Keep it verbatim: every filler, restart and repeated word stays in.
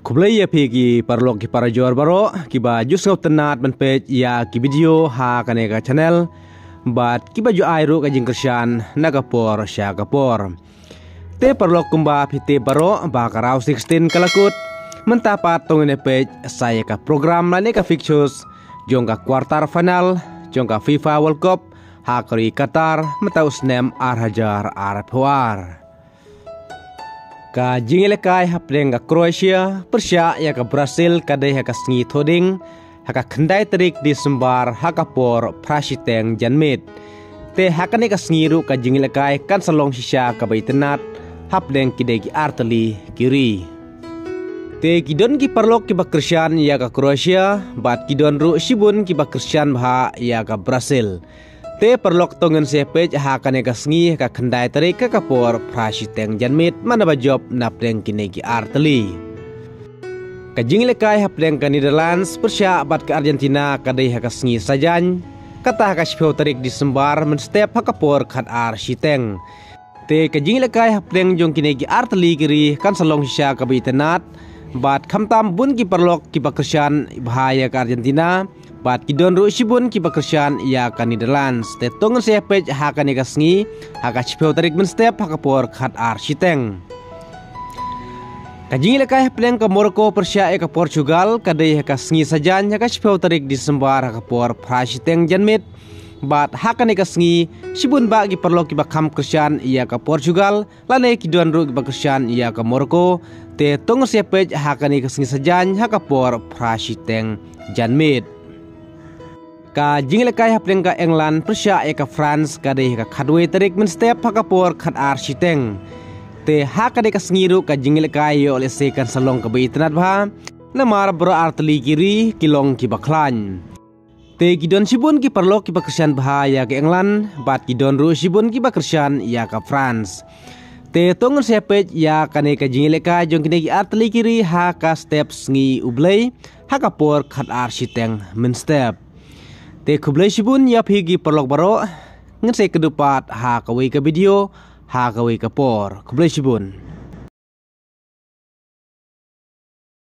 Kublai ya pigi parlok ki para jor baro ki ba jus ngau tenat ban page ya ki video ha kaneka channel bat ki ba ju airu ka jing kersian nagapor sya kapor te parlok kumba pite baro ba karau sixteen kalakut mentapat tongene page saya ka program lane ka fixtures jong ka quarter final jong ka FIFA World Cup ha kari Qatar metaus nem ar hajar ar puar ka jingelekai hapleng ka Croatia Persia ya ka Brazil kadai ha ka sngi thoding ha ka khandai tarik Disember ha ka por prasiteng janmit te ha ka ne ka sngi ru ka jingelekai kan salong sisya ka baitenat hapleng kidai ki artali kiri te kidon ki parlok ki ba Christian ya ka Croatia bat kidon ru sibun ki ba Christian bha ya ka Brazil te perlok tongen sepej ha kane ka sngi ka khandai tarik ka kapor prasiteng janmit mana ba job na pleng kine ki arteli ka jinglekai ha pleng ka Netherlands Persia bat ka Argentina ka dei ha ka sngi sajan kata ka speu tarik Disember men step ha kapor khat ar siteng te ka jinglekai ha pleng jong kine ki arteli kiri kan salong sya ka bitenat bat khamtam bun ki perlok ki ba Christian bahaya ka Argentina bat kidon ru sibun ki ba Christian ya ka Netherlands te tongen sepej ha ka ne ka sngi ha ka speu tarik men step ha ka por khat ar siteng ka jingile kai pleng ka Morocco Persia e ka Portugal ka dei ha ka sngi sajan ha ka speu tarik Disember ha ka por prasiteng janmit bat ha ka ne ka sngi sibun ba gi perlo ki ba kham Christian ya ka Portugal lane kidon ru ki ba Christian ya ka Morocco te tongen sepej ha ka ne ka sngi sajan ha ka por prasiteng janmit ka jinglekai hapleng ka England Persia e ka France ka dei ka khadwe tarik men step ha ka por khat ar siteng te ha ka de ka sngiru ka jinglekai yo le se kan salong ka bitenat bha na mar bro artli kiri kilong ki baklan te kidon sibun ki parlo ki ba Christian bha ya ka England bat kidon ru sibun ki ba Christian ya ka France te tongen sepej ya ka ne ka jinglekai jong kine ki artli kiri ha ka step sngi ublei ha ka por khat ar siteng men step te kublai sibun ya phigi perlok baro ngan se kedupat ha kawi ka video ha kawi ka por kublai sibun